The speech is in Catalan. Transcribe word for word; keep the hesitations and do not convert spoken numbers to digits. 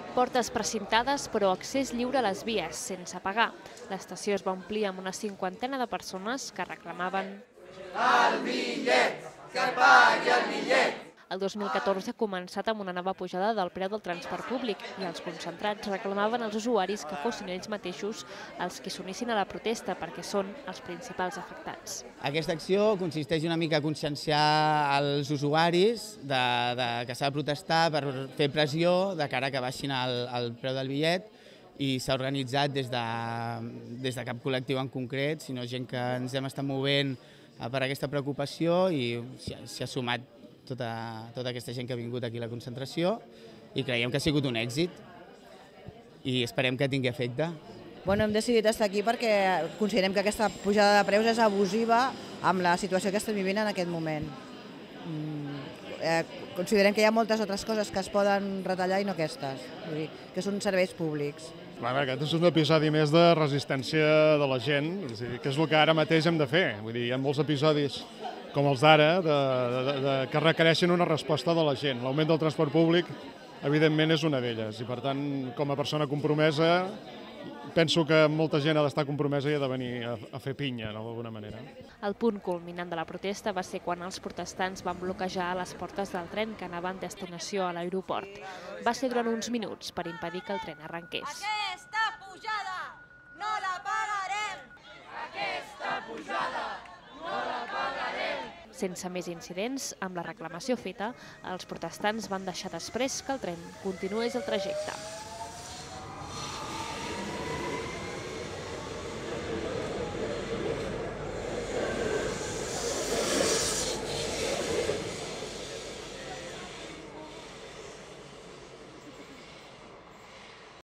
Portes precintades però accés lliure a les vies, sense pagar. L'estació es va omplir amb una cinquantena de persones que reclamaven el bitllet, que pagui el bitllet. El dos mil catorze ha començat amb una nova pujada del preu del transport públic i els concentrats reclamaven als usuaris que fossin ells mateixos els que s'unissin a la protesta perquè són els principals afectats. Aquesta acció consisteix una mica a conscienciar els usuaris de, de que s'ha de protestar per fer pressió de cara que baixin el, el preu del bitllet i s'ha organitzat des de, des de cap col·lectiu en concret, sinó gent que ens hem estat movent per aquesta preocupació i s'hi ha sumat Tota, tota aquesta gent que ha vingut aquí a la concentració i creiem que ha sigut un èxit i esperem que tingui efecte. Bueno, hem decidit estar aquí perquè considerem que aquesta pujada de preus és abusiva amb la situació que estem vivint en aquest moment. Eh, considerem que hi ha moltes altres coses que es poden retallar i no aquestes, vull dir, que són serveis públics. Clar, aquest és un episodi més de resistència de la gent, que és el que ara mateix hem de fer. Vull dir, hi ha molts episodis com els d'ara, de, de, de, que requereixen una resposta de la gent. L'augment del transport públic, evidentment, és una d'elles. I, per tant, com a persona compromesa, penso que molta gent ha d'estar compromesa i ha de venir a, a fer pinya, no, d'alguna manera. El punt culminant de la protesta va ser quan els protestants van bloquejar les portes del tren que anava en destinació a l'aeroport. Va ser durant uns minuts per impedir que el tren arrenqués. Aquesta pujada no la pagarem! Aquesta pujada no la pagarem! Sense més incidents, amb la reclamació feta, els protestants van deixar després que el tren continués el trajecte.